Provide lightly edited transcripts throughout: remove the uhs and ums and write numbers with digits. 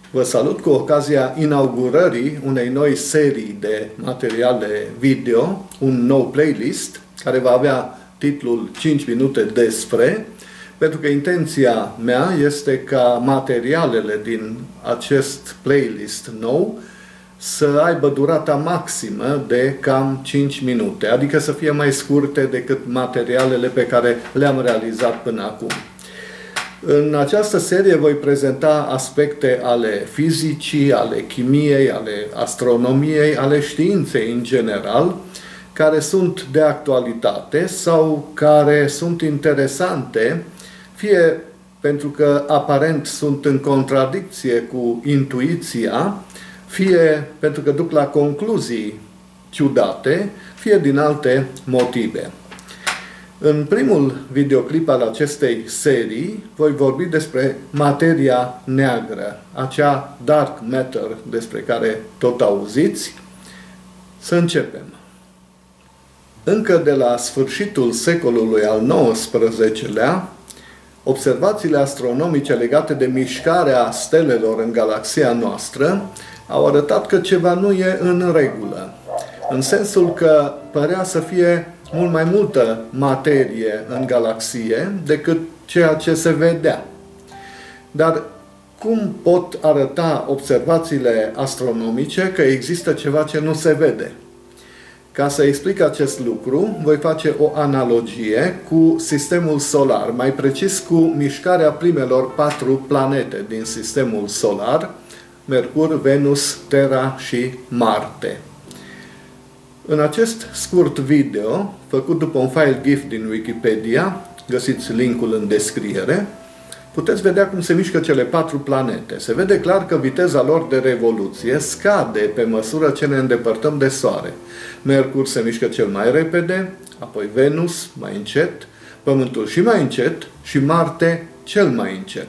Vă salut cu ocazia inaugurării unei noi serii de materiale video, un nou playlist care va avea titlul 5 minute despre, pentru că intenția mea este ca materialele din acest playlist nou să aibă durata maximă de cam 5 minute, adică să fie mai scurte decât materialele pe care le-am realizat până acum. În această serie voi prezenta aspecte ale fizicii, ale chimiei, ale astronomiei, ale științei în general, care sunt de actualitate sau care sunt interesante, fie pentru că aparent sunt în contradicție cu intuiția, fie pentru că duc la concluzii ciudate, fie din alte motive. În primul videoclip al acestei serii voi vorbi despre materia neagră, acea dark matter despre care tot auziți. Să începem. Încă de la sfârșitul secolului al XIX-lea, observațiile astronomice legate de mișcarea stelelor în galaxia noastră au arătat că ceva nu e în regulă, în sensul că părea să fie mult mai multă materie în galaxie decât ceea ce se vedea. Dar cum pot arăta observațiile astronomice că există ceva ce nu se vede? Ca să explic acest lucru, voi face o analogie cu sistemul solar, mai precis cu mișcarea primelor 4 planete din sistemul solar, Mercur, Venus, Terra și Marte. În acest scurt video, făcut după un file GIF din Wikipedia, găsiți linkul în descriere, puteți vedea cum se mișcă cele 4 planete. Se vede clar că viteza lor de revoluție scade pe măsură ce ne îndepărtăm de Soare. Mercur se mișcă cel mai repede, apoi Venus mai încet, Pământul și mai încet și Marte cel mai încet.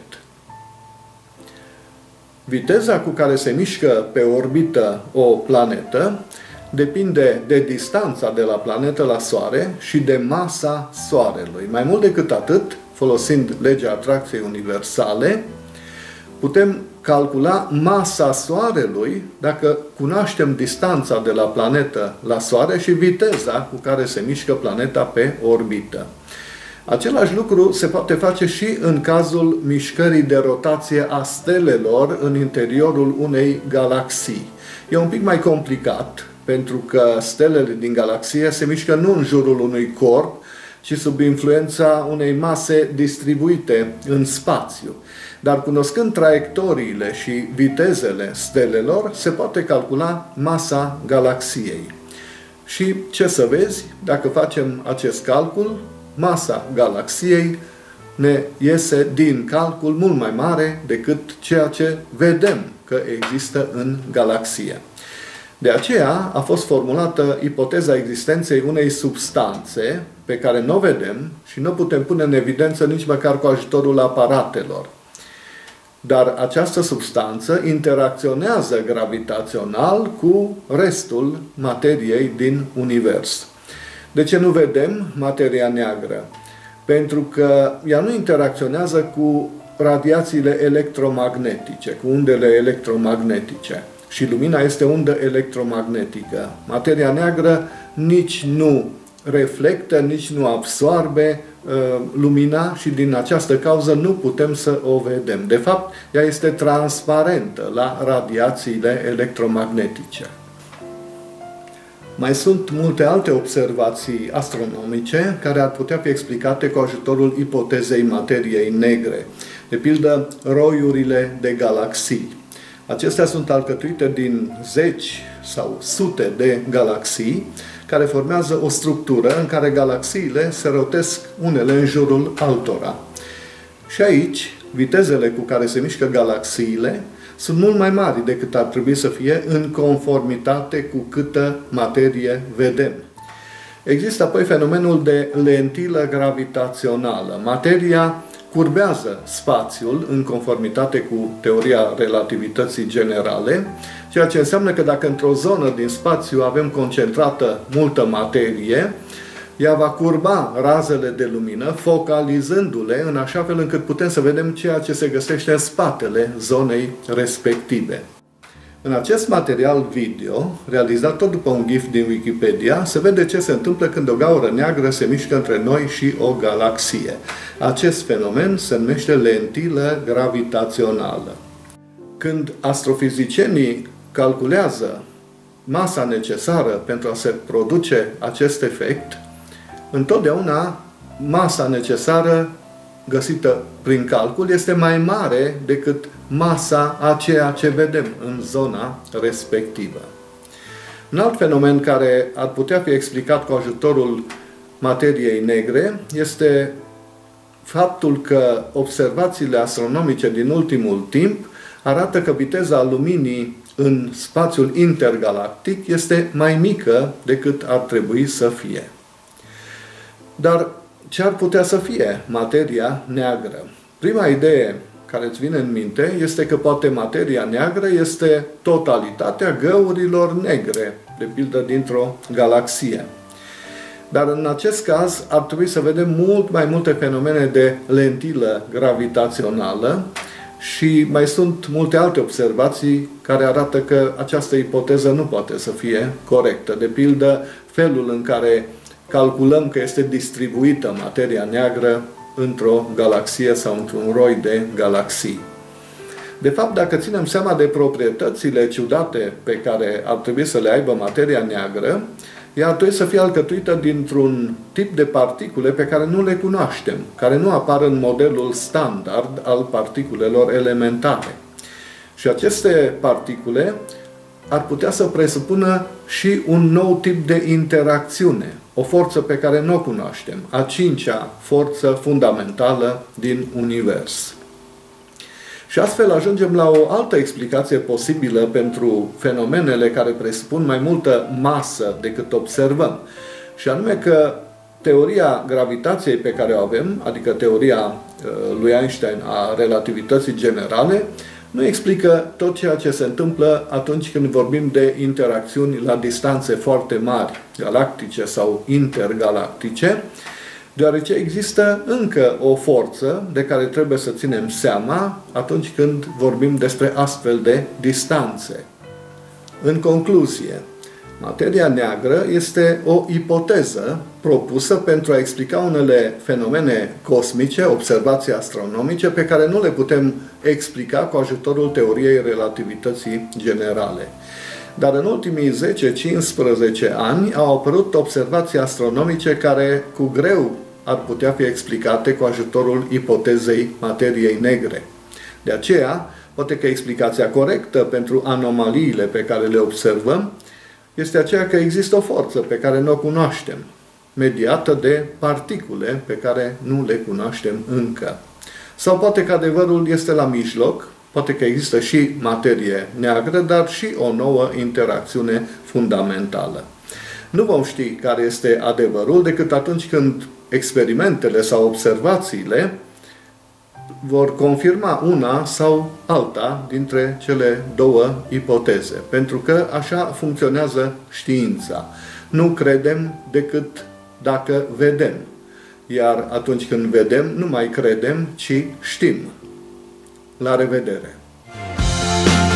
Viteza cu care se mișcă pe orbită o planetă depinde de distanța de la planetă la Soare și de masa Soarelui. Mai mult decât atât, folosind legea atracției universale, putem calcula masa Soarelui dacă cunoaștem distanța de la planetă la Soare și viteza cu care se mișcă planeta pe orbită. Același lucru se poate face și în cazul mișcării de rotație a stelelor în interiorul unei galaxii. E un pic mai complicat, pentru că stelele din galaxie se mișcă nu în jurul unui corp, ci sub influența unei mase distribuite în spațiu. Dar cunoscând traiectoriile și vitezele stelelor, se poate calcula masa galaxiei. Și ce să vezi, dacă facem acest calcul, masa galaxiei ne iese din calcul mult mai mare decât ceea ce vedem că există în galaxie. De aceea a fost formulată ipoteza existenței unei substanțe pe care nu o vedem și nu o putem pune în evidență nici măcar cu ajutorul aparatelor. Dar această substanță interacționează gravitațional cu restul materiei din univers. De ce nu vedem materia neagră? Pentru că ea nu interacționează cu radiațiile electromagnetice, cu undele electromagnetice. Și lumina este undă electromagnetică. Materia neagră nici nu reflectă, nici nu absorbe lumina și din această cauză nu putem să o vedem. De fapt, ea este transparentă la radiațiile electromagnetice. Mai sunt multe alte observații astronomice care ar putea fi explicate cu ajutorul ipotezei materiei negre. De pildă, roiurile de galaxii. Acestea sunt alcătuite din zeci sau sute de galaxii care formează o structură în care galaxiile se rotesc unele în jurul altora. Și aici, vitezele cu care se mișcă galaxiile sunt mult mai mari decât ar trebui să fie în conformitate cu câtă materie vedem. Există apoi fenomenul de lentilă gravitațională. Materia curbează spațiul în conformitate cu teoria relativității generale, ceea ce înseamnă că dacă într-o zonă din spațiu avem concentrată multă materie, Ea va curba razele de lumină, focalizându-le în așa fel încât putem să vedem ceea ce se găsește în spatele zonei respective. În acest material video, realizat tot după un GIF din Wikipedia, se vede ce se întâmplă când o gaură neagră se mișcă între noi și o galaxie. Acest fenomen se numește lentilă gravitațională. Când astrofizicienii calculează masa necesară pentru a se produce acest efect, întotdeauna masa necesară găsită prin calcul este mai mare decât masa a ceea ce vedem în zona respectivă. Un alt fenomen care ar putea fi explicat cu ajutorul materiei negre este faptul că observațiile astronomice din ultimul timp arată că viteza luminii în spațiul intergalactic este mai mică decât ar trebui să fie. Dar ce ar putea să fie materia neagră? Prima idee care îți vine în minte este că poate materia neagră este totalitatea găurilor negre, de pildă dintr-o galaxie. Dar în acest caz ar trebui să vedem mult mai multe fenomene de lentilă gravitațională și mai sunt multe alte observații care arată că această ipoteză nu poate să fie corectă. De pildă, felul în care calculăm că este distribuită materia neagră într-o galaxie sau într-un roi de galaxii. De fapt, dacă ținem seama de proprietățile ciudate pe care ar trebui să le aibă materia neagră, ea ar trebui să fie alcătuită dintr-un tip de particule pe care nu le cunoaștem, care nu apar în modelul standard al particulelor elementare. Și aceste particule ar putea să presupună și un nou tip de interacțiune, o forță pe care nu o cunoaștem, a cincea forță fundamentală din univers. Și astfel ajungem la o altă explicație posibilă pentru fenomenele care presupun mai multă masă decât observăm. Și anume că teoria gravitației pe care o avem, adică teoria lui Einstein a relativității generale, nu explică tot ceea ce se întâmplă atunci când vorbim de interacțiuni la distanțe foarte mari, galactice sau intergalactice, deoarece există încă o forță de care trebuie să ținem seama atunci când vorbim despre astfel de distanțe. În concluzie, materia neagră este o ipoteză propusă pentru a explica unele fenomene cosmice, observații astronomice, pe care nu le putem explica cu ajutorul teoriei relativității generale. Dar în ultimii 10-15 ani au apărut observații astronomice care cu greu ar putea fi explicate cu ajutorul ipotezei materiei negre. De aceea, poate că explicația corectă pentru anomaliile pe care le observăm este aceea că există o forță pe care nu o cunoaștem, mediată de particule pe care nu le cunoaștem încă. Sau poate că adevărul este la mijloc, poate că există și materie neagră, dar și o nouă interacțiune fundamentală. Nu vom ști care este adevărul decât atunci când experimentele sau observațiile vor confirma una sau alta dintre cele două ipoteze. Pentru că așa funcționează știința. Nu credem decât dacă vedem. Iar atunci când vedem, nu mai credem, ci știm. La revedere!